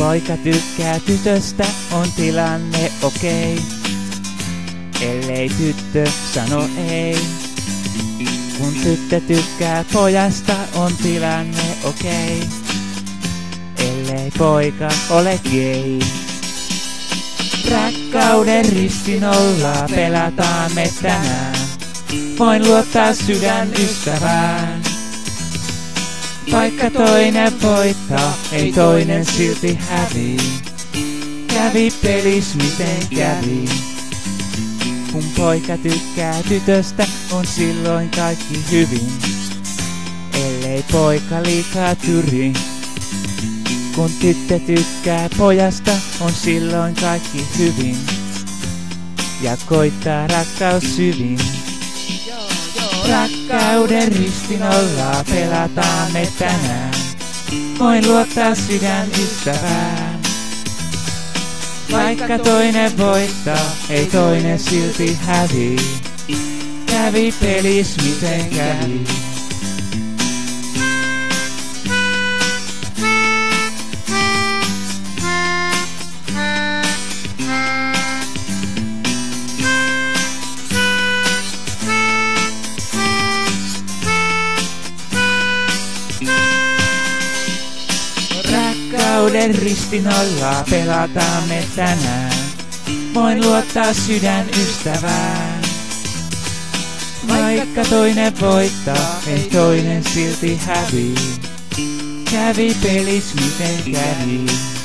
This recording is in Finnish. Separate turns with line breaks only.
poika tykkää tytöstä, on tilanne okei. Ellei tyttö sano ei. Kun tyttö tykkää pojasta, on tilanne okei. Ellei poika ole gay. Rakkauden ristinollaa pelataan me tänään. Voin luottaa sydänystävään. Vaikka toinen voittaa, ei toinen silti hävii. Kävi pelis miten kävi. Kun poika tykkää tytöstä, on silloin kaikki hyvin. Ellei poika liikaa tyri. Kun tyttö tykkää pojasta, on silloin kaikki hyvin. Ja koittaa rakkaus syvin. Rakkauden ristinollaa pelataan me tänään. Voin luottaa sydänystävään. Vaikka toinen voittaa, ei toinen silti hävii. Kävi pelis miten kävi. Rakkauden ristinollaa pelataan me tänään. Voin luottaa sydänystävään. Vaikka toinen voittaa, ei toinen silti hävii. Kävi pelis miten kävi.